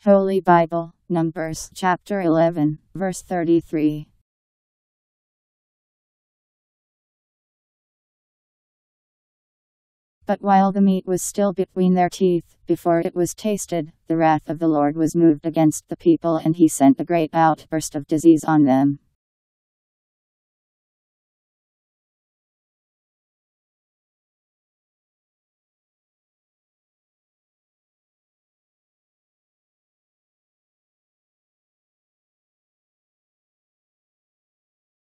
Holy Bible, Numbers chapter 11, verse 33. But while the meat was still between their teeth, before it was tasted, the wrath of the Lord was moved against the people, and he sent a great outburst of disease on them.